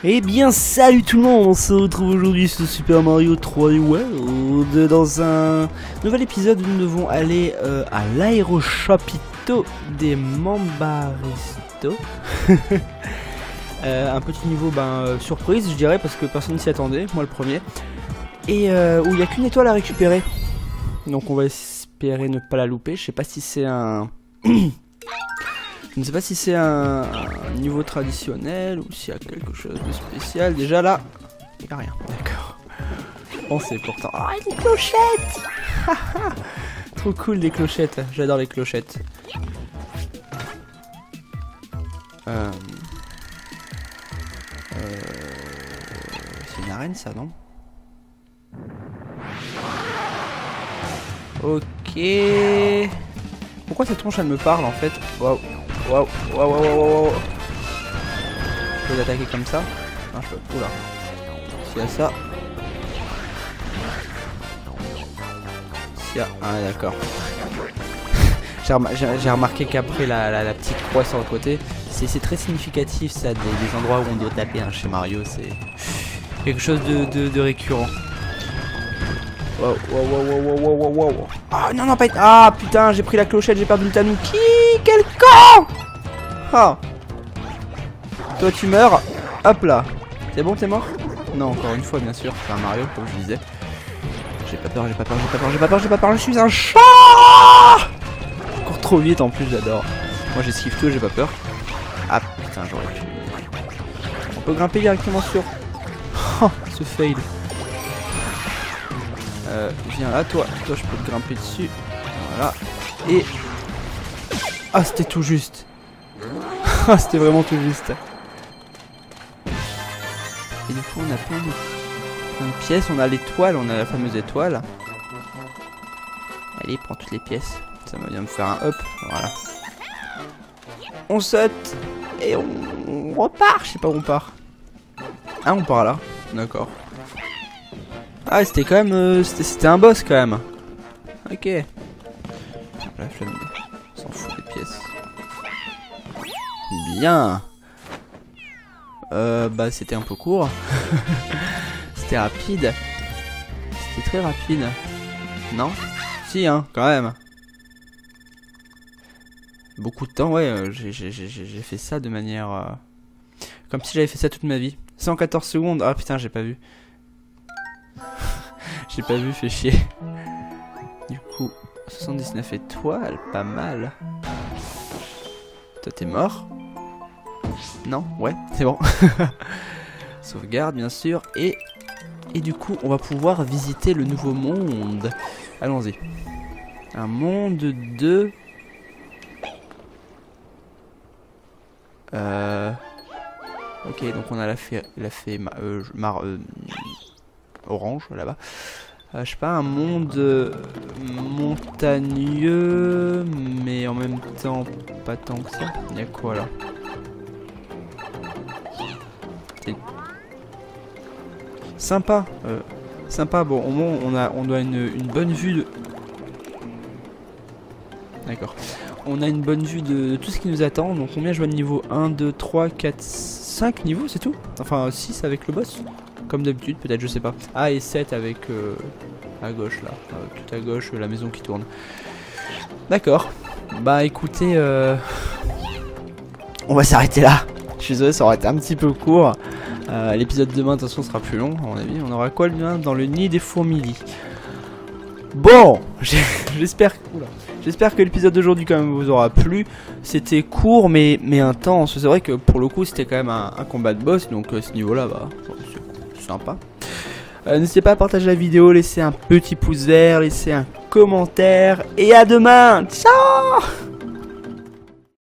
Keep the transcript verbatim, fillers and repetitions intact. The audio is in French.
Eh bien salut tout le monde, on se retrouve aujourd'hui sur Super Mario trois D World dans un nouvel épisode où nous devons aller euh, à l'aérochapiteau des Mambaristo. euh, un petit niveau ben, euh, surprise je dirais parce que personne ne s'y attendait, moi le premier. Et euh, où il n'y a qu'une étoile à récupérer. Donc on va espérer ne pas la louper, je sais pas si c'est un... Je ne sais pas si c'est un, un niveau traditionnel ou s'il y a quelque chose de spécial. Déjà là, il n'y a rien. D'accord. On sait pourtant. Ah, oh, les clochettes. Trop cool les clochettes. J'adore les clochettes. Euh... Euh... C'est une arène ça, non? Ok. Pourquoi cette tronche elle me parle en fait? Waouh. Waouh, waouh, waouh, waouh, waouh. Je peux l'attaquer comme ça? Non, je peux. Oula. S'il y a ça. S'il y a. Ah, d'accord. J'ai rem remarqué qu'après la, la, la petite croix sur le côté, c'est très significatif ça, des, des endroits où on doit taper hein, chez Mario. C'est quelque chose de, de, de récurrent. Wow, wow, wow, wow, wow, wow, wow. Ah non, non, pas... Ah putain, j'ai pris la clochette, j'ai perdu le tanuki. Quel con. Ah. Toi tu meurs. Hop là. C'est bon, t'es mort? Non, encore une fois, bien sûr. C'est un Mario, comme je disais. J'ai pas peur, j'ai pas peur, j'ai pas peur, j'ai pas peur, j'ai pas peur. Je suis un chat. Encore trop vite en plus, j'adore. Moi j'esquive tout, j'ai pas peur. Ah putain, j'aurais pu... On peut grimper directement sur... Oh, ce fail. Euh, viens là, toi, toi je peux te grimper dessus. Voilà. Et... Ah, c'était tout juste. Ah, c'était vraiment tout juste. Et du coup, on a plein de, plein de pièces. On a l'étoile, on a la fameuse étoile. Allez, prends toutes les pièces. Ça va bien me faire un hop. Voilà. On saute. Et on, on repart. Je sais pas où on part. Ah, on part là. D'accord. Ah, c'était quand même... Euh, c'était un boss quand même. Ok. La flemme. On s'en fout des pièces. Bien. Euh, bah c'était un peu court. C'était rapide. C'était très rapide. Non? Si hein, quand même. Beaucoup de temps, ouais. Euh, j'ai fait ça de manière... Euh, comme si j'avais fait ça toute ma vie. cent quatorze secondes. Ah putain, j'ai pas vu. J'ai pas vu, fait chier. Du coup, soixante-dix-neuf étoiles, pas mal. Toi, t'es mort? Non? Ouais, c'est bon. Sauvegarde, bien sûr. Et, et du coup, on va pouvoir visiter le nouveau monde. Allons-y. Un monde de... Euh... Ok, donc on a la fée... La fée... Euh, mar, euh, orange, là-bas. Euh, je sais pas, un monde euh, montagneux, mais en même temps pas tant que ça. Il y a quoi là? Sympa, euh, sympa. Bon, au moins on a, on doit une, une bonne vue de. D'accord. On a une bonne vue de, de tout ce qui nous attend. Donc combien je vois de niveau? un, deux, trois, quatre, cinq niveaux, c'est tout? Enfin six avec le boss. Comme d'habitude, peut-être, je sais pas. Ah, et sept avec euh, à gauche là. Euh, tout à gauche, la maison qui tourne. D'accord. Bah écoutez, euh... on va s'arrêter là. Je suis désolé, ça aurait été un petit peu court. Euh, L'épisode de demain, de toute façon, sera plus long, à mon avis. On aura quoi demain? Dans le nid des fourmiliers. Bon, j'espère j'espère que l'épisode d'aujourd'hui quand même vous aura plu. C'était court mais, mais intense. C'est vrai que pour le coup c'était quand même un, un combat de boss. Donc à ce niveau là, bah, c'est sympa. Euh, N'hésitez pas à partager la vidéo, laisser un petit pouce vert, laisser un commentaire. Et à demain. Ciao.